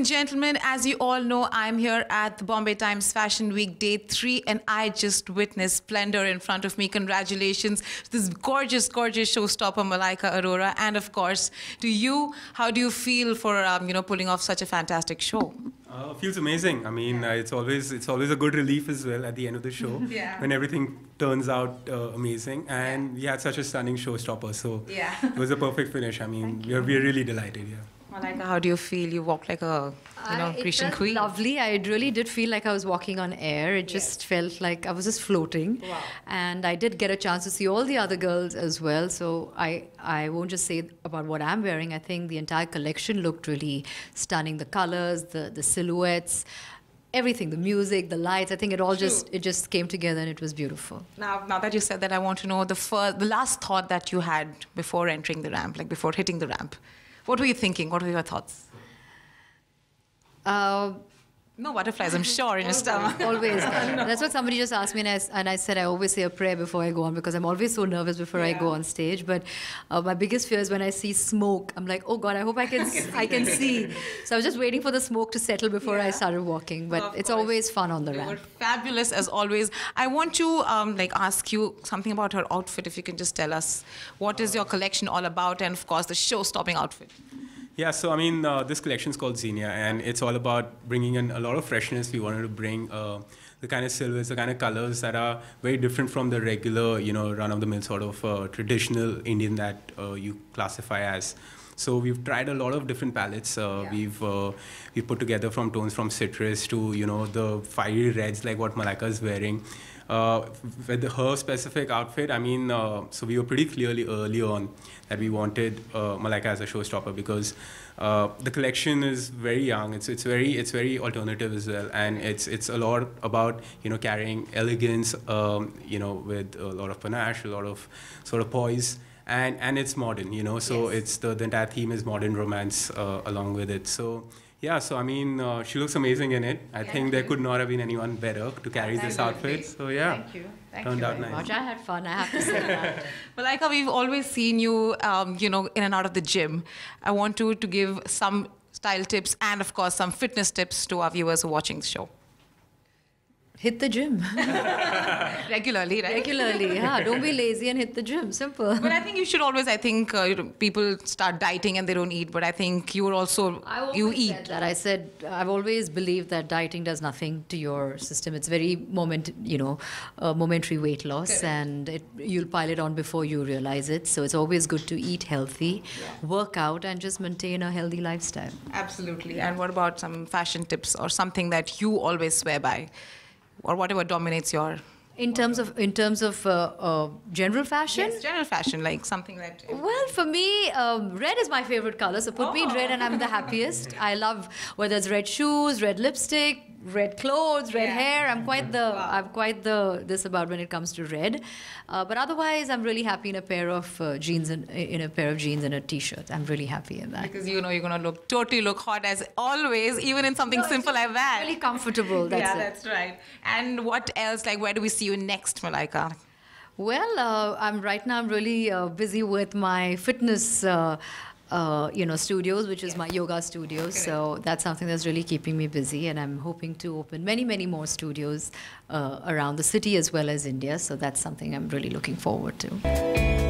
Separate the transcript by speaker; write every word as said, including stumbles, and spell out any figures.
Speaker 1: and gentlemen, as you all know, I'm here at the Bombay Times Fashion Week Day three, and I just witnessed splendor in front of me. Congratulations to this gorgeous, gorgeous showstopper, Malaika Arora. And of course, to you, how do you feel for um, you know, pulling off such a fantastic show?
Speaker 2: Uh, feels amazing. I mean, uh, it's always it's always a good relief as well at the end of the show
Speaker 1: Yeah.
Speaker 2: when everything turns out uh, amazing. And we had such a stunning showstopper, so
Speaker 1: Yeah.
Speaker 2: it was a perfect finish. I mean, we're we're really delighted. Yeah.
Speaker 1: Malaika, how do you feel? You walk like a you know
Speaker 3: I- it
Speaker 1: Grecian
Speaker 3: felt
Speaker 1: queen.
Speaker 3: Lovely. I really did feel like I was walking on air. It just felt like I was just floating.
Speaker 1: Wow.
Speaker 3: And I did get a chance to see all the other girls as well. So I, I won't just say about what I'm wearing. I think the entire collection looked really stunning. The colors, the, the silhouettes, everything, the music, the lights. I think it all
Speaker 1: True.
Speaker 3: just it just came together and it was beautiful.
Speaker 1: Now, now that you said that, I want to know the first, the last thought that you had before entering the ramp, like before hitting the ramp. What were you thinking? What were your thoughts?
Speaker 3: Uh,
Speaker 1: No butterflies, I'm sure, in your stomach.
Speaker 3: Always. That's what somebody just asked me, and I, s- and I said I always say a prayer before I go on because I'm always so nervous before I
Speaker 1: Yeah.
Speaker 3: go on stage. But uh, my biggest fear is when I see smoke. I'm like, oh God, I hope I can s- I can see. So I was just waiting for the smoke to settle before I
Speaker 1: Yeah.
Speaker 3: started walking. But
Speaker 1: Of
Speaker 3: it's
Speaker 1: course.
Speaker 3: always fun on the
Speaker 1: You were
Speaker 3: ramp.
Speaker 1: fabulous as always. I want to um, like ask you something about her outfit. If you can just tell us, what is your collection all about, and of course the show-stopping outfit.
Speaker 2: Yeah, so I mean, uh, this collection is called Xenia, and it's all about bringing in a lot of freshness. We wanted to bring uh, the kind of silhouettes, the kind of colors that are very different from the regular, you know, run-of-the-mill sort of uh, traditional Indian that uh, you classify as. So we've tried a lot of different palettes. Uh,
Speaker 1: Yeah.
Speaker 2: We've uh, we put together from tones from citrus to, you know, the fiery reds like what Malaika is wearing. Uh, with her specific outfit, I mean, uh, so we were pretty clearly early on that we wanted uh, Malaika as a showstopper because uh, the collection is very young. It's it's very it's very alternative as well, and it's it's a lot about, you know, carrying elegance, um, you know, with a lot of panache, a lot of sort of poise. And and it's modern, you know, so
Speaker 1: Yes.
Speaker 2: it's the, the entire theme is modern romance uh, along with it. So yeah, so I mean, uh, she looks amazing in it. I think there
Speaker 1: you.
Speaker 2: could not have been anyone better to carry this
Speaker 1: Absolutely.
Speaker 2: outfit. So yeah,
Speaker 1: Thank you. Thank
Speaker 2: turned
Speaker 1: you
Speaker 2: out
Speaker 1: very
Speaker 2: nice.
Speaker 3: Much. I had fun, I have to say that.
Speaker 1: Malaika, we've always seen you, um, you know, in and out of the gym. I want you to give some style tips and, of course, some fitness tips to our viewers who are watching the show.
Speaker 3: Hit the gym.
Speaker 1: Regularly, right?
Speaker 3: Regularly, yeah. Don't be lazy and hit the gym. Simple.
Speaker 1: But I think you should always, I think, uh, you know, people start dieting and they don't eat, but I think you are also,
Speaker 3: I always
Speaker 1: you
Speaker 3: said
Speaker 1: eat.
Speaker 3: that. I said I've always believed that dieting does nothing to your system. It's very moment, you know, uh, momentary weight loss,
Speaker 1: Correct.
Speaker 3: and it, you'll pile it on before you realize it. So it's always good to eat healthy, work out, and just maintain a healthy lifestyle.
Speaker 1: Absolutely. And what about some fashion tips or something that you always swear by? Or whatever dominates your
Speaker 3: In terms of in terms of uh, uh, general fashion.
Speaker 1: yes, general fashion, like something that.
Speaker 3: Well, for me, um, red is my favorite color. So put me in
Speaker 1: Oh.
Speaker 3: red and I'm the happiest. I love whether it's red shoes, red lipstick, red clothes, red
Speaker 1: Yeah.
Speaker 3: hair. I'm quite the
Speaker 1: Wow.
Speaker 3: I'm quite the this about when it comes to red. Uh, but otherwise, I'm really happy in a pair of uh, jeans and in a pair of jeans and a t-shirt. I'm really happy in that.
Speaker 1: Because you know you're gonna look totally look hot as always, even in something
Speaker 3: No, it's
Speaker 1: simple
Speaker 3: just
Speaker 1: like that.
Speaker 3: Really comfortable. That's
Speaker 1: yeah,
Speaker 3: it.
Speaker 1: that's right. And what else? Like, where do we see you next, Malaika?
Speaker 3: Well, uh, I'm right now. I'm really uh, busy with my fitness, uh, uh, you know, studios, which is my yoga studios. So that's something that's really keeping me busy, and I'm hoping to open many, many more studios uh, around the city as well as India. So that's something I'm really looking forward to.